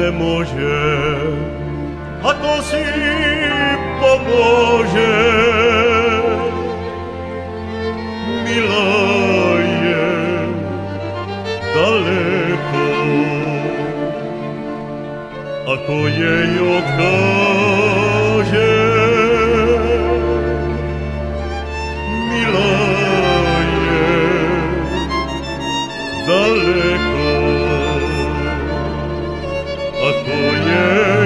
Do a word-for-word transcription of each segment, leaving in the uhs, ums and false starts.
nemôže, ako si pomôže. Milá je daleko, ako jej odkáže. Milá je daleko, ako jej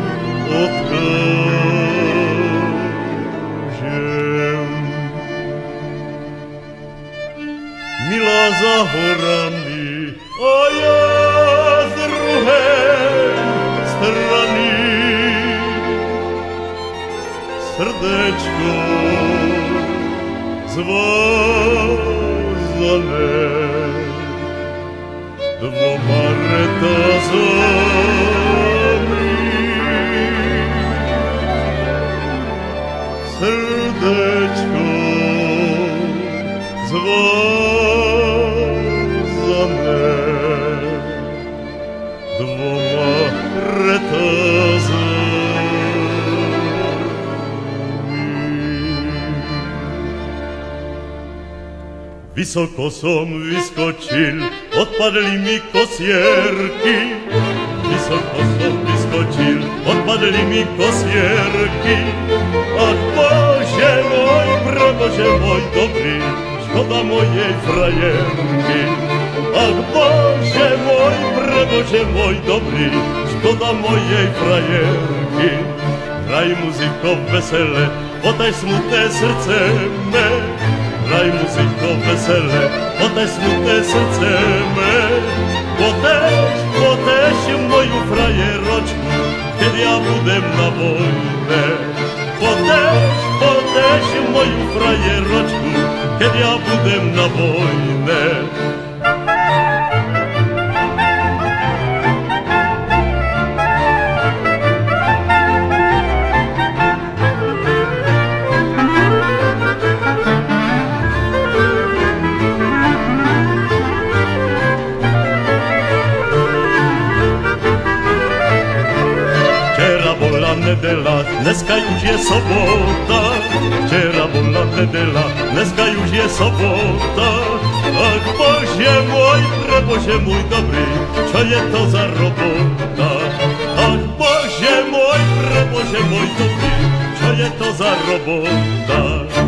odkážem. Milá za horami a ja z druhej strany, srdečko zvázané dvoma retazami. Srdečko zvázané dvoma retazami. Vysoko som vyskočil, odpadli mi kosierky. Vysoko som vyskočil, odpadli mi kosierky. Ach Bože môj, prebože môj dobrý, škoda mojej frajerky. Ach Bože môj, prebože môj dobrý, škoda mojej frajerky. Hraj muziko vesele, potaj smutné srdce me. Hraj muziko vesele, potaj smutné srdce me. Potež, potež moju frajeročku, keď ja budem na vojne. Potež, potež moju frajeročku, keď ja budem na vojne. Nedela, dneska už je sobota. Včera bola nedela, dneska už je sobota. Ach Bože môj, prebože môj dobrý, čo je to za robota? Ach Bože môj, prebože môj dobrý, čo je to za robota?